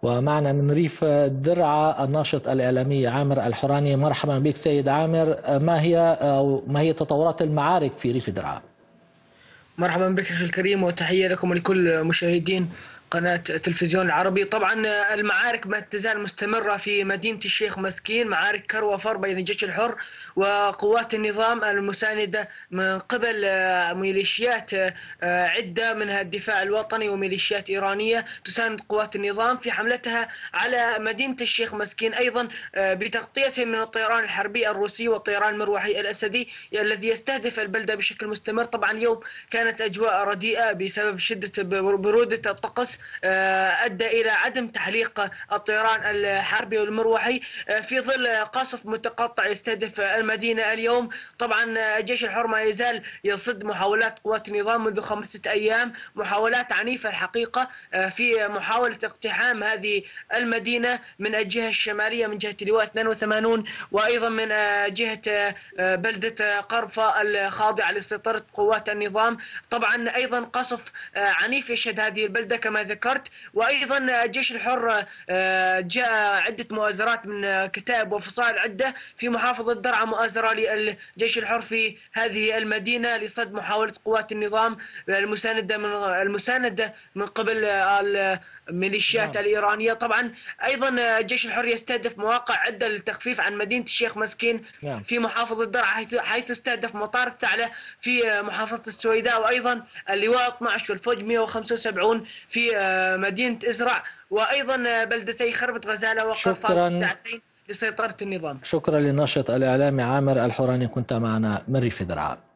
ومعنا من ريف درعا الناشط الإعلامي عامر الحوراني. مرحبا بك سيد عامر، ما هي تطورات المعارك في ريف درعا؟ مرحبا بك أخي الكريم، وتحية لكم ولكل مشاهدين قناة التلفزيون العربي. طبعا المعارك ما تزال مستمرة في مدينة الشيخ مسكين، معارك كر وفر بين الجيش الحر وقوات النظام المساندة من قبل ميليشيات عدة منها الدفاع الوطني وميليشيات إيرانية تساند قوات النظام في حملتها على مدينة الشيخ مسكين، أيضا بتغطيتهم من الطيران الحربي الروسي والطيران المروحي الأسدي الذي يستهدف البلدة بشكل مستمر. طبعا اليوم كانت أجواء رديئة بسبب شدة برودة الطقس، أدى إلى عدم تحليق الطيران الحربي والمروحي في ظل قصف متقطع يستهدف المدينة اليوم. طبعا الجيش الحر ما يزال يصد محاولات قوات النظام منذ 5 أيام، محاولات عنيفة الحقيقة في محاولة اقتحام هذه المدينة من الجهة الشمالية من جهة لواء 82، وأيضا من جهة بلدة قرفة الخاضعة لسيطرة قوات النظام. طبعا أيضا قصف عنيف يشهد هذه البلدة كما ذكرت، وأيضا الجيش الحر جاء عدة مؤازرات من كتائب وفصائل عدة في محافظة درعا، مؤازرة للجيش الحر في هذه المدينة لصد محاولة قوات النظام المساندة من قبل الميليشيات الإيرانية. طبعا أيضا الجيش الحر يستهدف مواقع عدة للتخفيف عن مدينة الشيخ مسكين في محافظة درعا، حيث استهدف مطار الثعلة في محافظة السويداء، وأيضا اللواء 12 والفوج 175 في مدينة إزرع، وأيضا بلدتي خربة غزالة وقرفة لسيطرة النظام. شكرا للناشط الإعلامي عامر الحوراني، كنت معنا من ريف درعا.